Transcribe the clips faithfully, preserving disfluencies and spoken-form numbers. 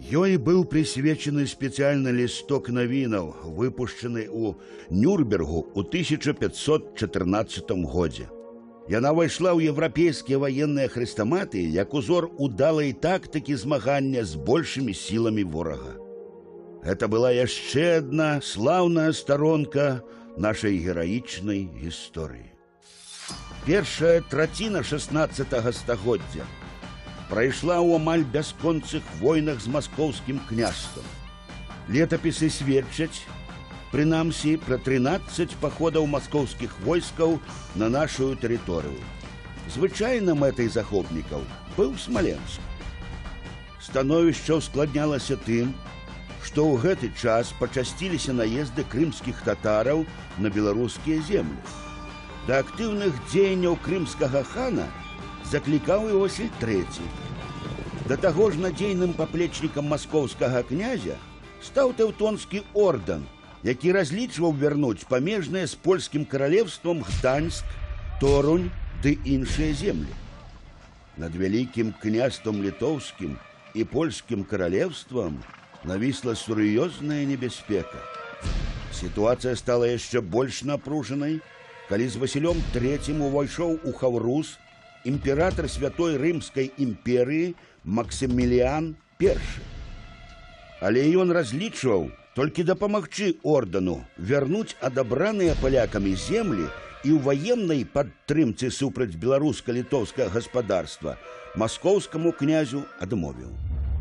Ёй быў прысвечаны спецыяльны лісток навінаў, выпушчаны ў Нюрнбергу ў тысяча пятьсот чатырнаццатым годзе. Яна ўвайшла ў еўрапейскія ваенныя хрэстаматы як узор удалай тактыкі змагання з большымі сіламі ворага. Гэта была яшчэ адна слаўная старонка нашай гераічнай гісторыі. Першая траціна шаснаццатага стагоддзя прайшла ў амаль бясконцых войнах з маскоўскім княствам. Летапісы сведчаць, прынамсі, пра трынаццаць паходаў маскоўскіх войскаў на нашу тэрыторыю. Звычайна мэтай захопнікаў быў Смаленск. Становішча ўскладнялася тым, што ў гэты час пачасціліся наезды крымскіх татараў на беларускія землі. Да актыўных дзеянняў крымскага хана заклікаў і Васіль трэці. Да таго ж надзейным паплечнікам маскоўскага князя стаў тэўтонскі ордэн, які разлічваў вярнуць памежныя з польскім каралевствам Гданьск, Торунь ды іншыя землі. Над вялікім княствам літоўскім і польскім каралевствам навісла сур'ёзная небяспека. Сітуацыя стала яшчэ больш напружанай, калі з Васілём трэцім увайшоў у Хаўрус імператар Святой Рымскай імперыі Максіміліян першы. Але ён разлічваў толькі дапамагчы ордэну вярнуць адабраныя палякамі землі і ў ваеннай падтрымцы супраць беларуска-літоўскага гаспадарства маскоўскаму князю адмовіў.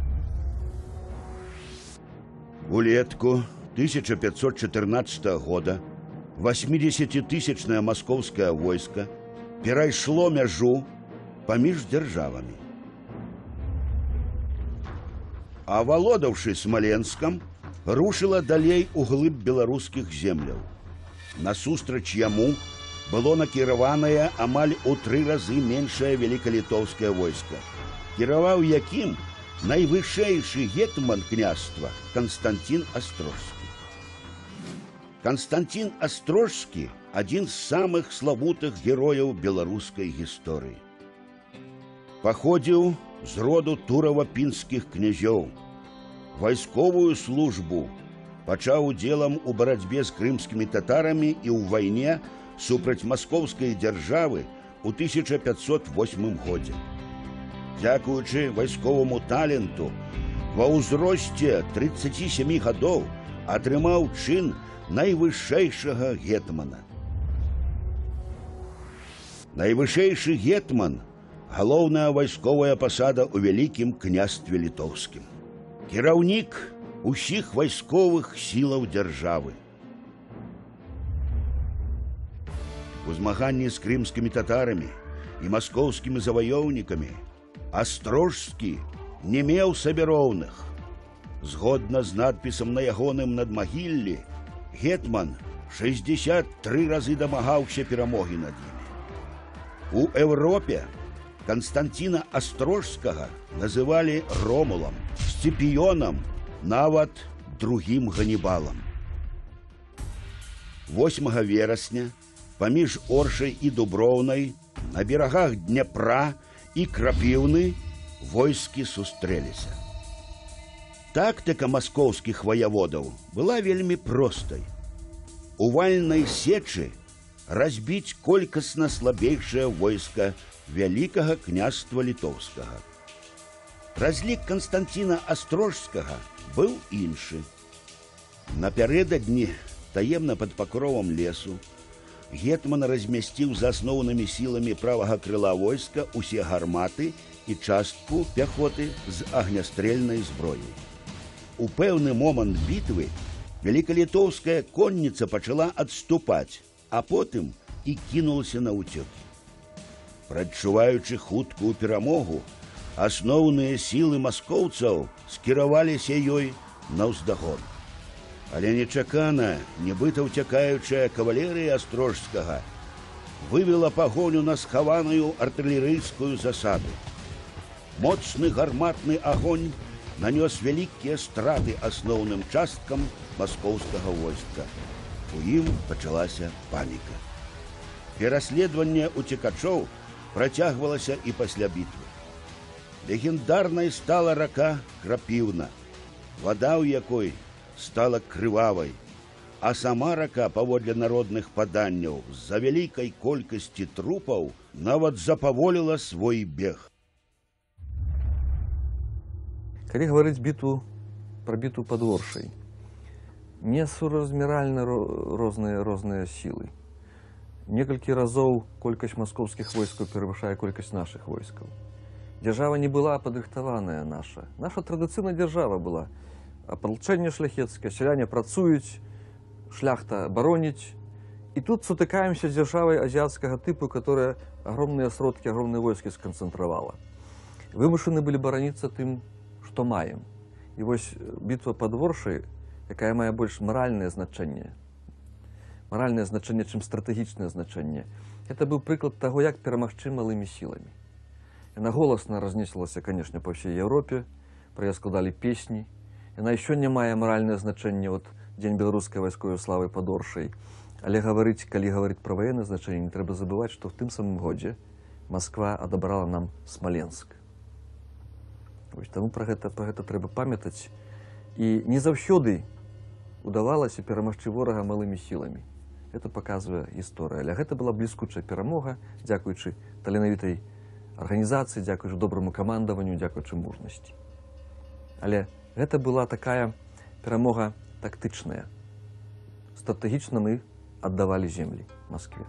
Улетку тысяча пятьсот чатырнаццатага года восьмидесятитысячное маскоўскае войска перайшло мяжу паміж дзяржавамі. Авалодаўшы Смаленскам, рушыла далей углыб беларускіх земляў. Насустрач яму было накіраванае амаль у тры разы меншае велікалітоўскае войска, кіраваў якім найвышэйшы гетман княства Канстантин Астрожскі. Канстантин Астрожскі – адзін з самых славутых герояў беларускай гісторыі. Паходзіў з роду турава-пінскіх князёў. Вайсковую службу пачаў удзелам у барацьбе з крымскімі татарамі і ў вайне супраць маскоўскай дзяржавы ў тысяча пятьсот восьмым годзе. Дзякуючы вайсковаму таленту, ва ўзросце трыццаці сямі гадоў атрымаў чын найвышэйшага гетмана. Найвышэйшы гетман – галоўная вайсковая пасада ў вялікім княстве літоўскім. Кіраўнік усіх вайсковых сілаў дзяржавы. У змаганні з крымскімі татарамі і маскоўскімі заваёўнікамі Астрожскі не меў сабе роўных. Згодна з надпісам на ягоным надмагіллі, гетман шэсцьдзесят тры разы дамагаўся перамогі над імі. У Еўропе Канстантина Астрожскага называлі Ромулам, Сціпіёнам, нават другім Ганібалам. восьмага верасня паміж Оршай і Дуброўнай на берагах Дняпра і Крапіўны войскі сустрэліся. Тактыка маскоўскіх ваяводаў была вельмі простай. У вальнай сечы разбіць колькасна слабейшае войска вялікага княства літоўскага. Разлік Канстантина Астрожскага быў іншы. Напярэдадні, таемна пад пакровам лесу, гетман размясціў за асноўнымі сіламі правага крыла войска усе гарматы і частку пяхоты з агнястрэльнай зброяй. У пэўны момант бітвы велікалітоўская конніца пачала адступаць, а потым і кінулася на ўцёкі. Прадчуваючы хуткую перамогу, асноўныя сілы маскоўцаў скіраваліся ёй наўздагон. Але нечакана, нібыта ўцякаючая кавалерыя Астрожскага вывела пагоню на схаваную артылерыйскую засаду. Моцны гарматны агонь нанёс вялікія страты асноўным часткам маскоўскага войска. У ім пачалася паніка. Пераследаванне уцекачоў працягвалася і пасля бітвы. Легендарнай стала рака Крапіўна, вода ў якой стала крывавай, а сама рака, паводле народных паданняў, з-за вялікай колькасці трупаў нават запаволіла свой бег. Калі гаварыць бітву пра бітву пад Оршай, несуразмеральна розныя розныя сілы. Некалькі разоў колькасць маскоўскіх войскаў перавышае колькасць нашых войскаў. Дзяржава не была падрыхтаваная наша. Наша традыцыйная дзяржава была. Апалчэнне шляхецкае, сяляне працуюць, шляхта бароніць. І тут сутыкаемся з дзяржавай азіяцкага тыпу, которая огромныя сродкі, огромныя войскі сканцэнтравала. Вымушаны былі бараніцца тым, што маем. І вось бітва пад Оршай, якая мае больш маральнае значэнне, маральнае значэнне, чым стратэгічнае значэнне. Это быў прыклад таго, як перамагчы малымі сіламі. Яна голасна разнесілася, канешне, па ўсёй Еўропе, пра яе складалі песні. Яна і сёння мае маральнае значэнне, от Дзень беларускай вайсковай славы пад Оршай. Але гаварыць, калі гаварыць пра ваеннае значэнне, не трэба забываць, што ў тым самым годзе Масква адабрала нам Смаленск. Вось таму пра гэта, пра гэта трэба памятаць. І не заўсёды удавалася перамагчы ворага малымі сіламі. Гэта паказвае гісторыя. Але гэта была бліскучая перамога, дзякуючы таленавітай арганізацыі, дзякуючы добраму камандаванню, дзякуючы мужнасці. Але гэта была такая перамога тактычная. Стратэгічна мы аддавалі землі Маскве.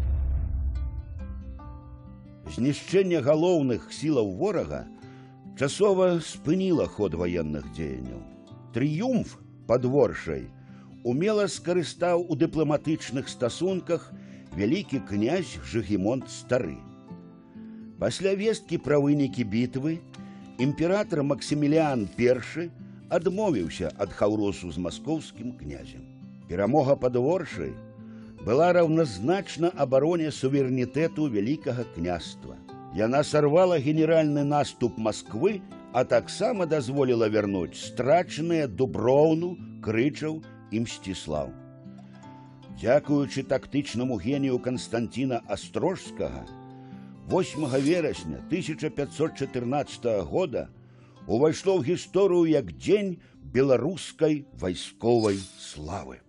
Знішчэнне галоўных сілаў ворага часова спыніла ход ваенных дзеянняў. Трыумф пад Оршай умела скарыстаў у дыпламатычных стасунках вялікі князь Жыгімонт Стары. Пасля весткі пра вынікі бітвы імператар Максіміліан Першы адмовіўся ад хаўросу з маскоўскім князем. Перамога пад Оршай была раўназначна абароне суверэнітэту вялікага княства. Яна сарвала генеральны наступ Масквы, а таксама дазволіла вярнуць страчаныя Дуброўну, Крычаў і Мсціслаў. Дзякуючы тактычнаму генію Канстанціна Астрожскага, восьмага верасня тысяча пятьсот чатырнаццатага года увайшло ў гісторыю як дзень беларускай вайсковай славы.